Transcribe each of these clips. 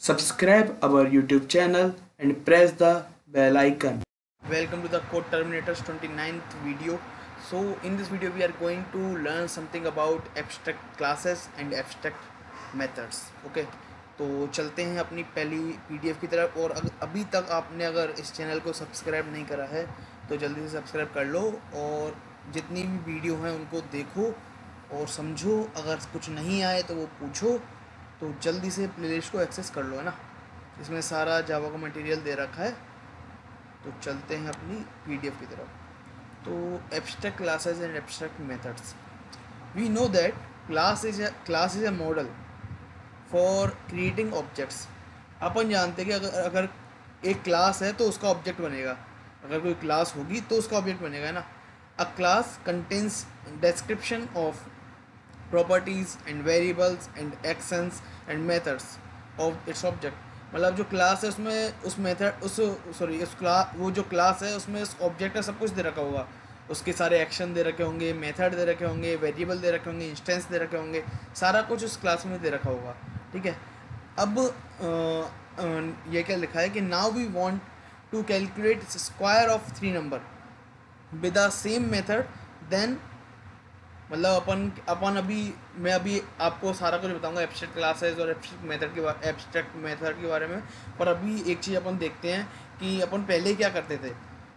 Subscribe our YouTube channel and press the bell icon. Welcome to the Code Terminators 29th video. So in this video we are going to learn something about abstract classes and abstract methods. Okay, तो चलते हैं अपनी पहली PDF की तरफ। और अभी तक आपने अगर इस चैनल को सब्सक्राइब नहीं करा है तो जल्दी से सब्सक्राइब कर लो और जितनी भी वीडियो हैं उनको देखो और समझो। अगर कुछ नहीं आए तो वो पूछो, तो जल्दी से प्लेलिस्ट को एक्सेस कर लो, है ना। इसमें सारा जावा का मटेरियल दे रखा है। तो चलते हैं अपनी PDF की तरफ। तो abstract classes and abstract methods. We know that class is a model for creating objects. अपन जानते हैं कि अगर एक क्लास है तो उसका ऑब्जेक्ट बनेगा। अगर कोई क्लास होगी तो उसका ऑब्जेक्ट बनेगा, है ना। A class contains description of properties and variables and actions and methods of its object। मतलब जो क्लास है उसमें उस मेथड उस क्लास वो जो क्लास है उसमें उस ऑब्जेक्ट का सब कुछ दे रखा होगा। उसके सारे एक्शन दे रखे होंगे, मेथड दे रखे होंगे, वेरिएबल दे रखे होंगे, इंस्टेंस दे रखे होंगे, सारा कुछ उस क्लास में दे रखा होगा। ठीक है। अब ये क्या लिखा है कि now we want to calculate square of 3 number with the same method then. मतलब अपन मैं अभी आपको सारा कुछ बताऊंगा एब्स्ट्रैक्ट क्लासेस और एब्स्ट्रैक्ट मेथड के बारे में। पर अभी एक चीज़ अपन देखते हैं कि अपन पहले क्या करते थे।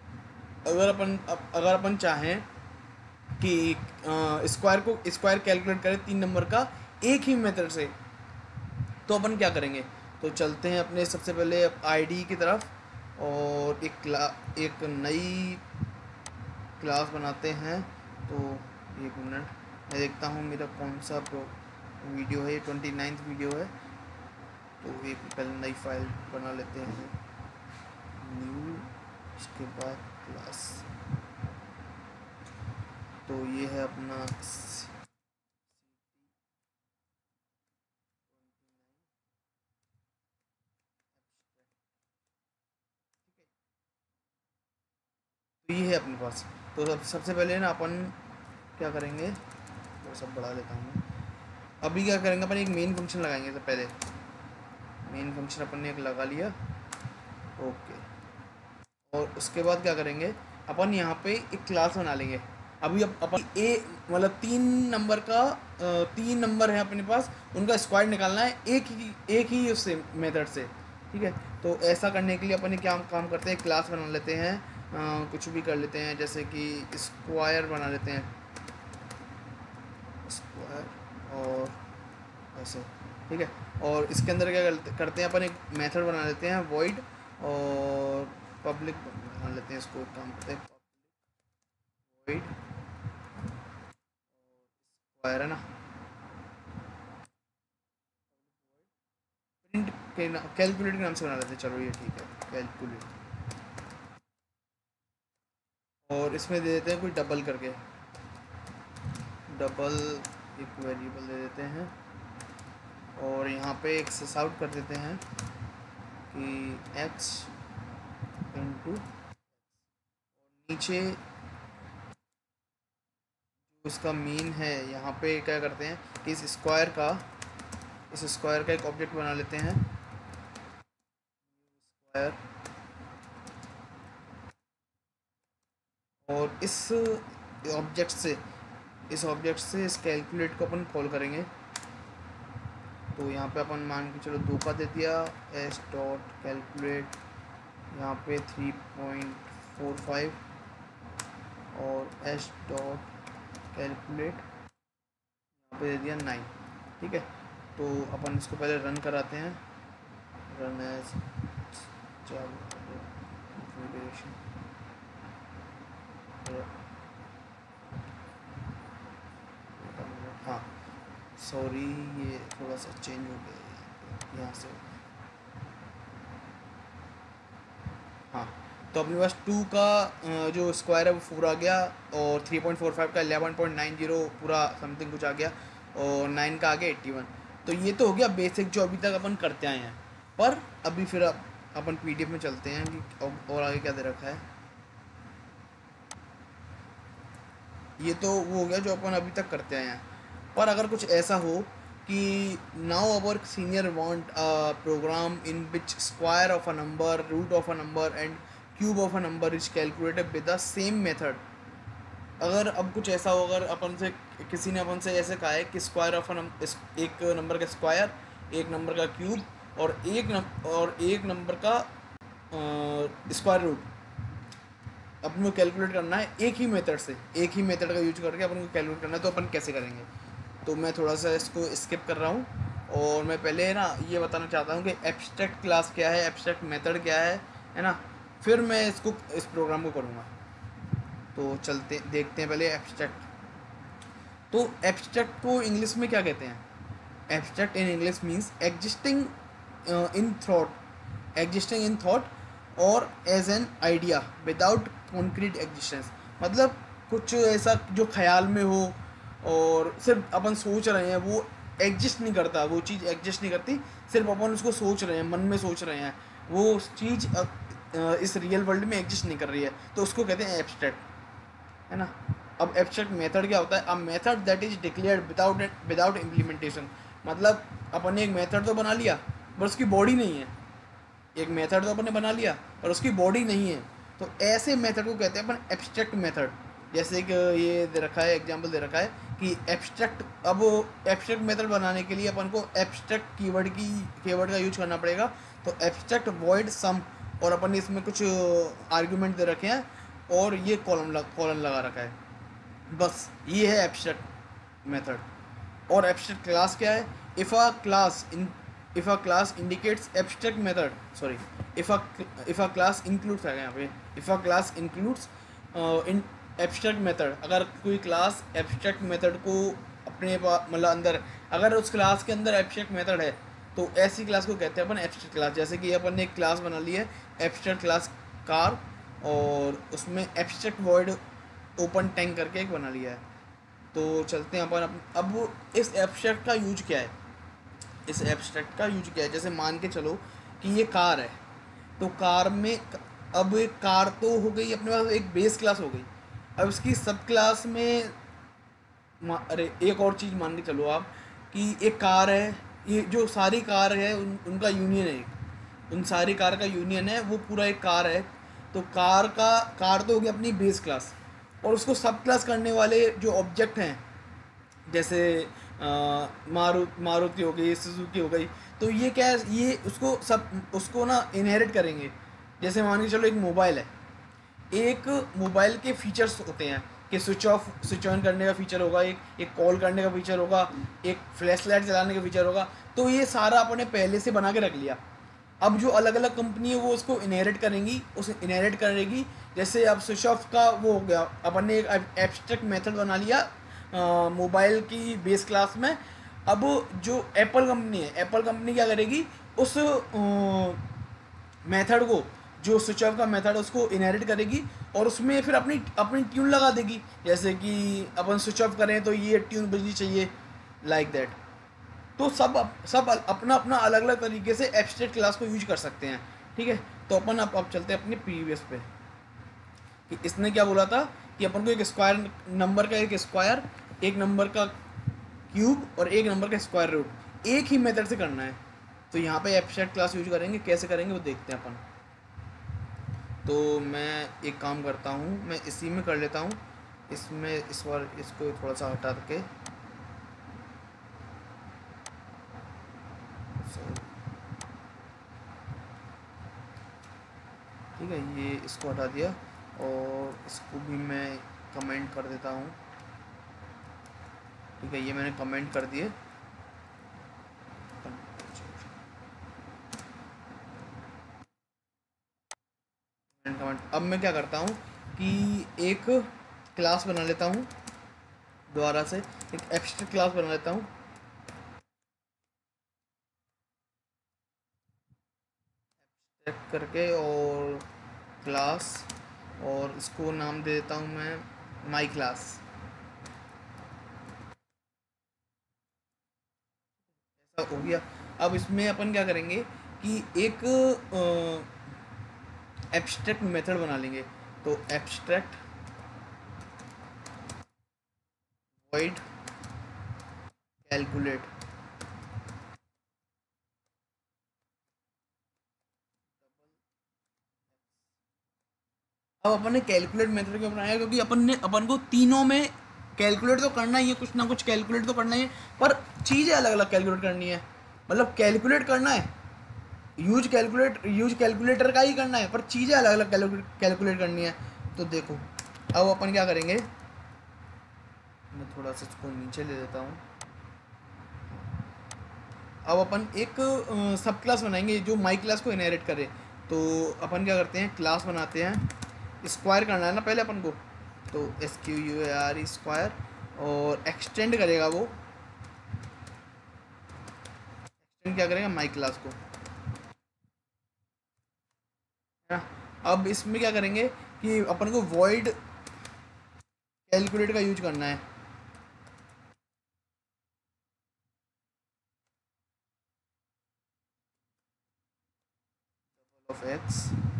अगर अपन चाहें कि स्क्वायर कैलकुलेट करें 3 नंबर का एक ही मेथड से, तो अपन क्या करेंगे। तो चलते हैं अपने सबसे पहले आईडी की तरफ और एक नई क्लास बनाते हैं। तो एक मिनट, मैं देखता हूँ मेरा कौन सा वीडियो है। ये 29th वीडियो है। तो एक पहले नई फाइल बना लेते हैं, न्यू, उसके बाद क्लास। तो ये है अपना तो ये है अपने पास। तो सबसे पहले ना अपन क्या करेंगे, वो सब बढ़ा लेता हूँ मैं। अभी क्या करेंगे, अपन एक मेन फंक्शन लगाएंगे। तो पहले मेन फंक्शन अपन ने एक लगा लिया, ओके। और उसके बाद क्या करेंगे, अपन यहाँ पे एक क्लास बना लेंगे। अभी अपन मतलब 3 नंबर है अपने पास, उनका स्क्वायर निकालना है एक ही उससे मेथड से। ठीक है। तो ऐसा करने के लिए अपन क्या काम करते हैं, क्लास बना लेते हैं। कुछ भी कर लेते हैं, जैसे कि स्क्वायर बना लेते हैं, स्क्वायर और ऐसे। ठीक है। और इसके अंदर क्या करते हैं, अपन एक मेथड बना लेते हैं वॉइड और पब्लिक बना लेते हैं। इसको एक काम करते हैं, वॉइड स्क्वायर, है ना। प्रिंट कैलकुलेट के नाम से बना लेते हैं। चलो ये ठीक है, कैलकुलेट। और इसमें दे देते हैं कोई डबल करके, डबल एक वेरिएबल दे देते हैं। और यहाँ पे एक सिस आउट कर देते हैं कि x इंटू, नीचे जो इसका मीन है यहाँ पे क्या करते हैं कि इस स्क्वायर का एक ऑब्जेक्ट बना लेते हैं, स्क्वायर। और इस ऑब्जेक्ट से इस कैलकुलेट को अपन कॉल करेंगे। तो यहाँ पे अपन मान के चलो 2 का दे दिया, एस डॉट कैलकुलेट यहाँ पे 3.45 और एस डॉट कैलकुलेट यहाँ पे दे दिया 9। ठीक है। तो अपन इसको पहले रन कराते हैं, रन एज कॉन्फ़िगरेशन। हाँ सॉरी, ये थोड़ा सा चेंज हो गया यहाँ से। हाँ, तो अपने पास 2 का जो स्क्वायर है वो 4 आ गया और 3.45 का 11.90 पूरा समथिंग कुछ आ गया और 9 का आ गया 81। तो ये तो हो गया बेसिक जो अभी तक अपन करते आए हैं। पर अभी फिर अपन PDF में चलते हैं कि और आगे क्या दे रखा है। ये तो वो हो गया जो अपन अभी तक करते आए हैं। पर अगर कुछ ऐसा हो कि now our senior want a program in which square of a number, root of a number and cube of a number is calculated with the same method. अगर अब कुछ ऐसा हो, अगर अपन से किसी ने अपन से ऐसे कहा है कि स्क्वायर ऑफ एक नंबर का स्क्वायर, एक नंबर का क्यूब और एक नंबर का स्क्वायर रूट अपन को कैलकुलेट करना है एक ही मेथड से, एक ही मेथड का यूज करके अपन को कैलकुलेट करना है, तो अपन कैसे करेंगे। तो मैं थोड़ा सा इसको स्किप कर रहा हूँ और मैं पहले ना ये बताना चाहता हूँ कि एब्स्ट्रैक्ट क्लास क्या है, एब्स्ट्रैक्ट मेथड क्या है ना। फिर मैं इस प्रोग्राम को करूँगा। तो चलते देखते हैं पहले एब्स्ट्रैक्ट। तो एब्स्ट्रैक्ट को इंग्लिश में क्या कहते हैं? Abstract in English means existing in thought और as an idea without concrete existence. मतलब कुछ ऐसा जो ख्याल में हो और सिर्फ अपन सोच रहे हैं, वो एग्जिस्ट नहीं करता, वो चीज़ एग्जिस्ट नहीं करती, सिर्फ अपन उसको सोच रहे हैं, मन में सोच रहे हैं, वो चीज़ इस रियल वर्ल्ड में एग्जिस्ट नहीं कर रही है, तो उसको कहते हैं एब्स्ट्रैक्ट, है ना। अब एब्स्ट्रैक्ट मेथड क्या होता है? A method that is declared without implementation. मतलब अपन ने एक मेथड तो बना लिया पर उसकी बॉडी नहीं है। एक मेथड तो अपन ने बना लिया पर उसकी बॉडी नहीं है, तो ऐसे मेथड को कहते हैं अपन एब्स्ट्रैक्ट मेथड। जैसे कि ये दे रखा है, एग्जांपल दे रखा है कि एब्स्ट्रैक्ट, अब एब्स्ट्रैक्ट मेथड बनाने के लिए अपन को एब्स्ट्रैक्ट कीवर्ड का यूज करना पड़ेगा। तो एब्स्ट्रैक्ट वॉइड सम, और अपन ने इसमें कुछ आर्ग्यूमेंट दे रखे हैं और ये कॉलन लगा रखा है, बस ये है एब्स्ट्रैक्ट मेथड। और एब्स्ट्रैक्ट क्लास क्या है? If a class indicates abstract method, sorry, if a class includes है यहाँ पे, if a class includes in abstract method. अगर कोई क्लास एब्स्ट्रैक्ट मेथड को अपने मतलब अंदर, अगर उस क्लास के अंदर एब्स्ट्रैक्ट मेथड है, तो ऐसी क्लास को कहते हैं अपन एब्स्ट्रैक्ट क्लास। जैसे कि अपन ने एक क्लास बना ली है एब्स्ट्रैक्ट क्लास कार, और उसमें एब्स्ट्रैक्ट वर्ड ओपन टैंक करके एक बना लिया है। तो चलते हैं अपन अब इस एब्स्ट्रैक्ट का यूज क्या है? इस एब्स्ट्रैक्ट का यूज क्या है? जैसे मान के चलो कि ये कार है, तो कार में अब एक कार तो हो गई अपने पास, एक बेस क्लास हो गई। अब इसकी सब क्लास में अरे एक और चीज़ मान के चलो आप कि एक कार है, ये जो सारी कार है उनका यूनियन है, उन सारी कार का यूनियन है, वो पूरा एक कार है। तो कार तो होगी अपनी बेस क्लास, और उसको सब क्लास करने वाले जो ऑब्जेक्ट हैं, जैसे मारुति हो गई, सुजुकी हो गई, तो ये क्या है, ये उसको ना इनहेरिट करेंगे। जैसे मान के चलो एक मोबाइल है, एक मोबाइल के फीचर्स होते हैं कि स्विच ऑन करने का फीचर होगा, एक कॉल करने का फीचर होगा, एक फ्लैश लाइट चलाने का फीचर होगा। तो ये सारा अपने पहले से बना के रख लिया। अब जो अलग अलग कंपनी है वो उसको इनहेरिट करेगी। जैसे अब स्विच ऑफ का वो हो गया, अपन ने एक एब्स्ट्रैक्ट मेथड बना लिया मोबाइल की बेस क्लास में। अब जो एप्पल कंपनी क्या करेगी, उस मेथड को, जो स्विच ऑफ का मेथड उसको इनहेरिट करेगी और उसमें फिर अपनी अपनी ट्यून लगा देगी। जैसे कि अपन स्विच ऑफ करें तो ये ट्यून बजनी चाहिए, लाइक दैट। तो सब अपना अपना अलग अलग तरीके से एब्स्ट्रैक्ट क्लास को यूज कर सकते हैं, ठीक है। तो अपन अब चलते हैं अपने प्रीवियस पे कि इसने क्या बोला था कि अपन को एक स्क्वायर नंबर का, एक स्क्वायर, एक नंबर का क्यूब और एक नंबर का स्क्वायर रूट एक ही मेथड से करना है। तो यहाँ पे एब्स्ट्रैक्ट क्लास यूज करेंगे, कैसे करेंगे वो देखते हैं अपन। तो मैं एक काम करता हूँ, मैं इसी में कर लेता हूँ, इसमें इस बार इसको थोड़ा सा हटा के, ठीक है, ये इसको हटा दिया और इसको भी मैं कमेंट कर देता हूँ, ठीक है, ये मैंने कमेंट कर दिए। कमेंट, अब मैं क्या करता हूँ कि एक क्लास बना लेता हूँ, दोबारा से एक एब्स्ट्रैक्ट क्लास बना लेता हूँ, एब्स्ट्रैक्ट करके, और क्लास, और इसको नाम दे देता हूँ मैं माई क्लास। ऐसा हो गया। अब इसमें अपन क्या करेंगे कि एक एब्स्ट्रैक्ट मेथड बना लेंगे। तो एब्स्ट्रैक्ट वॉइड कैलकुलेट, अब अपन ने कैलकुलेट मेथड क्यों बनाया, क्योंकि अपन को तीनों में कैलकुलेट तो करना ही है, कुछ ना कुछ कैलकुलेट तो करना ही है, पर चीज़ें अलग अलग कैलकुलेट करनी है। मतलब कैलकुलेट करना है, यूज कैलकुलेटर का ही करना है, पर चीज़ें अलग अलग कैलकुलेट करनी है। तो देखो अब अपन क्या करेंगे, मैं थोड़ा सा इसको नीचे ले लेता हूँ। अब अपन एक सब क्लास बनाएंगे जो माई क्लास को इनहेरिट करे। तो अपन क्या करते हैं, क्लास बनाते हैं, स्क्वायर करना है ना पहले अपन को, तो SQUARE स्क्वायर, और एक्सटेंड करेगा वो, एक्सटेंड क्या करेगा, माई क्लास को, है ना। अब इसमें क्या करेंगे कि अपन को वॉइड कैलकुलेट का यूज करना है। ऑफ एक्स,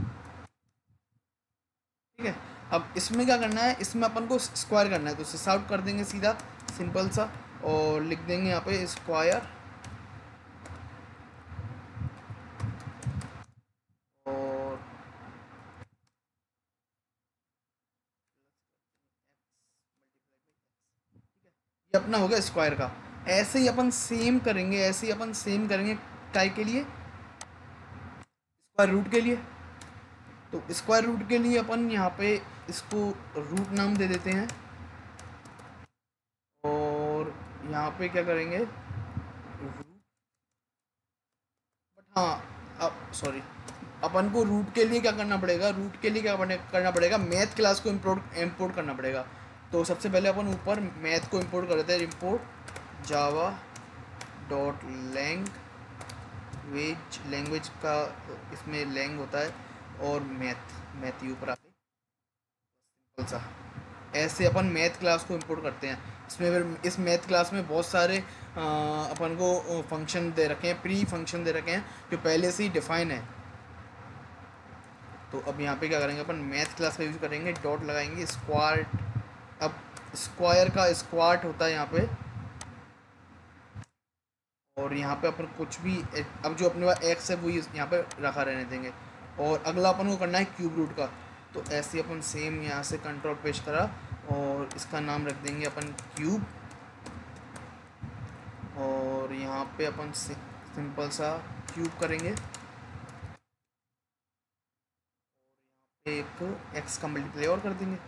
ठीक है। अब इसमें क्या करना है, इसमें अपन को स्क्वायर करना है, तो सिस आउट कर देंगे सीधा, सिंपल सा, और लिख देंगे यहाँ पे स्क्वायर, और ये अपना हो गया स्क्वायर का। ऐसे ही अपन सेम करेंगे, ऐसे ही अपन सेम करेंगे टाई के लिए, स्क्वायर रूट के लिए। तो स्क्वायर रूट के लिए अपन यहाँ पे इसको रूट नाम दे देते हैं, और यहाँ पे क्या करेंगे रूट, बट हाँ अब सॉरी, अपन को रूट के लिए क्या करना पड़ेगा, रूट के लिए क्या करना पड़ेगा, मैथ क्लास को इम्पोर्ट करना पड़ेगा। तो सबसे पहले अपन ऊपर मैथ को इम्पोर्ट करते हैं, इम्पोर्ट जावा डॉट लैंग्वेज का, इसमें लैंग होता है, और मैथ ऊपर आके सिंपल सा, ऐसे अपन मैथ क्लास को इंपोर्ट करते हैं। इसमें फिर इस मैथ क्लास में बहुत सारे अपन को फंक्शन दे रखे हैं, प्री फंक्शन दे रखे हैं जो पहले से ही डिफाइन है। तो अब यहाँ पे क्या करेंगे, अपन मैथ क्लास का यूज़ करेंगे, डॉट लगाएंगे स्क्वार्ट। अब स्क्वायर का स्क्वार्ट होता है यहाँ पे, और यहाँ पे अपन कुछ भी, अब जो अपने पास एक्स है वो यहाँ पे रखा रहने देंगे। और अगला अपन को करना है क्यूब रूट का, तो ऐसे अपन सेम यहाँ से कंट्रोल पेस्ट करा, और इसका नाम रख देंगे अपन क्यूब, और यहाँ पे अपन सिंपल सा क्यूब करेंगे, एक एक्स का मल्टीप्लाई और कर देंगे।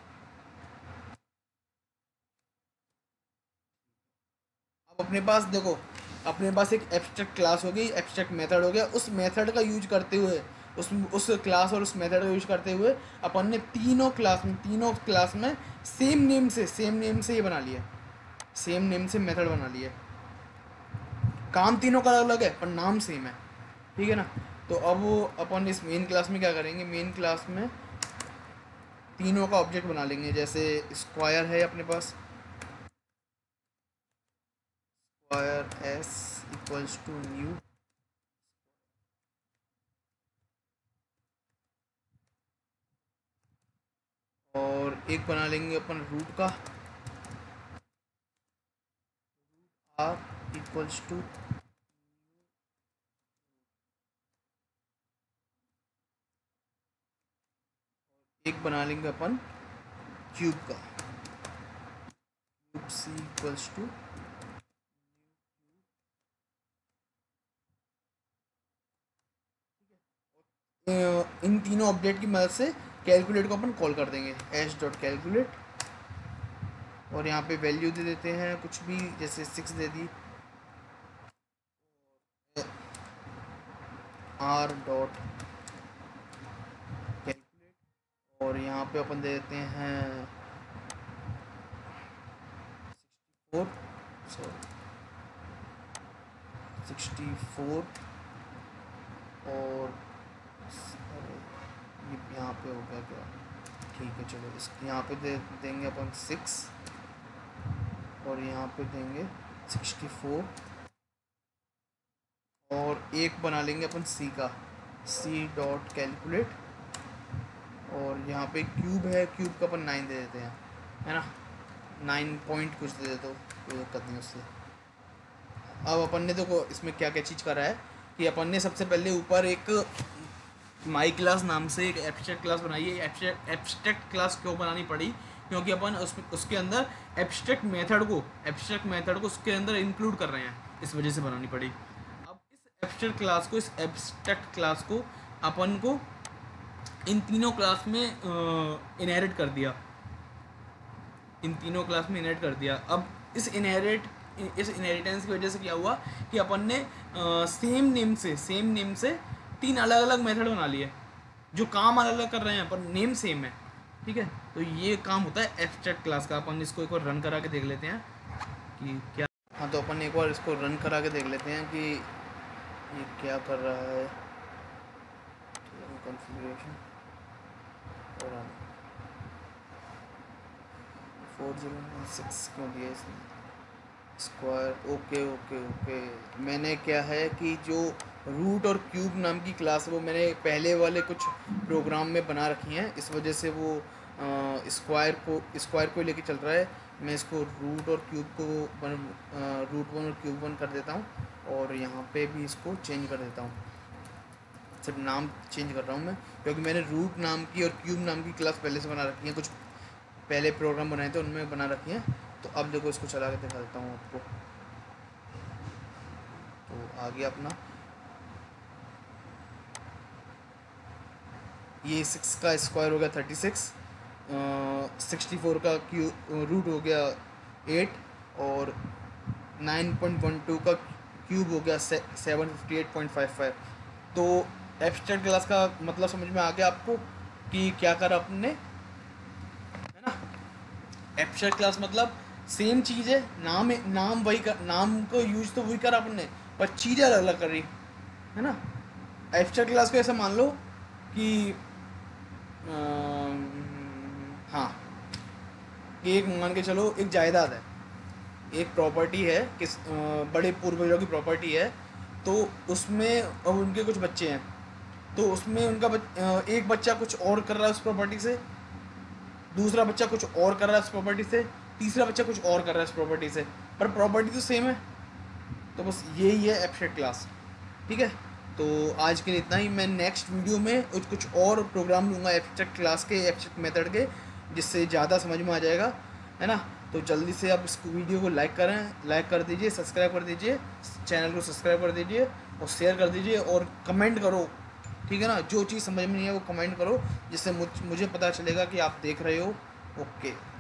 अब अपने पास देखो, अपने पास एक एब्स्ट्रैक्ट क्लास हो गई, एब्स्ट्रैक्ट मेथड हो गया, उस मेथड का यूज करते हुए, उस क्लास और उस मेथड का यूज करते हुए अपन ने तीनों क्लास में सेम नेम से ये बना लिया, सेम नेम से मेथड बना लिया। काम तीनों का अलग अलग है पर नाम सेम है, ठीक है ना। तो अब वो अपन इस मेन क्लास में क्या करेंगे, मेन क्लास में तीनों का ऑब्जेक्ट बना लेंगे। जैसे स्क्वायर है अपने पास, square S equals to new, और एक बना लेंगे अपन रूट का, आर इक्वल्स टू, एक बना लेंगे अपन क्यूब का, क्यूब सी इक्वल्स टू। इन तीनों अपडेट की मदद से कैलकुलेट को अपन कॉल कर देंगे, एच डॉट कैलकुलेट, और यहाँ पे वैल्यू दे देते हैं कुछ भी, जैसे 6 दे दी, आर डॉट कैलकुलेट, और यहाँ पे अपन दे देते हैं 64, सॉरी 64, और ये यहाँ पे हो गया क्या, ठीक है चलो, इस यहाँ पे दे देंगे अपन 6, और यहाँ पे देंगे 64, और एक बना लेंगे अपन सी का, सी डॉट कैलकुलेट, और यहाँ पे क्यूब है, क्यूब का अपन 9 दे देते हैं, है ना, 9 पॉइंट कुछ दे देते हो, कोई दिक्कत नहीं उससे। अब अपन ने देखो इसमें क्या क्या चीज़ करा है, कि अपन ने सबसे पहले ऊपर एक माई क्लास नाम से एक एब्स्ट्रैक्ट क्लास बनाई है। एब्स्ट्रैक्ट क्लास क्यों बनानी पड़ी? क्योंकि अपन उसके अंदर एब्स्ट्रैक्ट मेथड को उसके अंदर इंक्लूड कर रहे हैं, इस वजह से बनानी पड़ी। अब इस एब्स्ट्रैक्ट क्लास को अपन को इन तीनों क्लास में इनहेरिट कर दिया। अब इस इनहेरिटेंस की वजह से क्या हुआ कि अपन ने सेम नेम से 3 अलग अलग मेथड बना लिए, जो काम अलग अलग कर रहे हैं पर नेम सेम है। ठीक है, तो ये काम होता है एब्स्ट्रैक्ट क्लास का। अपन इसको एक बार रन करा के देख लेते हैं कि क्या। हाँ, तो अपन एक बार इसको रन करा के देख लेते हैं कि ये क्या कर रहा है। कॉन्फ़िगरेशन और 4096 क्यों दिया इसने? Square, okay. मैंने क्या है कि जो रूट और क्यूब नाम की क्लास है वो मैंने पहले वाले कुछ प्रोग्राम में बना रखी हैं, इस वजह से वो स्क्वायर को लेके चल रहा है। मैं इसको रूट और क्यूब को रूट 1 और क्यूब 1 कर देता हूँ और यहाँ पे भी इसको चेंज कर देता हूँ। सिर्फ नाम चेंज कर रहा हूँ मैं, क्योंकि मैंने रूट नाम की और क्यूब नाम की क्लास पहले से बना रखी है, कुछ पहले प्रोग्राम बनाए थे उनमें बना रखी हैं। तो अब देखो, इसको चला के दिखा देता हूँ आपको। तो आ गया अपना ये 6 का स्क्वायर हो गया 36, 64 का रूट हो गया 8 और 9.12 का क्यूब हो गया 758.55। तो एब्स्ट्रैक्ट क्लास का मतलब समझ में आ गया आपको कि क्या करा आपने, है ना। एब्स्ट्रैक्ट क्लास मतलब सेम चीज़ है, नाम वही कर, नाम को यूज तो वही करा आपने, पर चीज़ें अलग अलग कर रही है ना। एब्स्ट्रैक्ट क्लास को ऐसा मान लो कि हाँ, एक मान के चलो एक जायदाद है, एक प्रॉपर्टी है, बड़े पूर्वजों की प्रॉपर्टी है। तो उसमें अब उनके कुछ बच्चे हैं, तो उसमें एक बच्चा कुछ और कर रहा है उस प्रॉपर्टी से, दूसरा बच्चा कुछ और कर रहा है उस प्रॉपर्टी से, तीसरा बच्चा कुछ और कर रहा है उस प्रॉपर्टी से, पर प्रॉपर्टी तो सेम है। तो बस यही है एब्स्ट्रैक्ट क्लास। ठीक है, तो आज के लिए इतना ही। मैं नेक्स्ट वीडियो में कुछ और प्रोग्राम लूँगा एब्स्ट्रैक्ट क्लास के, एब्स्ट्रैक्ट मेथड के, जिससे ज़्यादा समझ में आ जाएगा, है ना। तो जल्दी से आप इस वीडियो को लाइक कर दीजिए, सब्सक्राइब कर दीजिए, चैनल को सब्सक्राइब कर दीजिए और शेयर कर दीजिए और कमेंट करो। ठीक है ना, जो चीज़ समझ में नहीं है वो कमेंट करो, जिससे मुझे पता चलेगा कि आप देख रहे हो। ओके।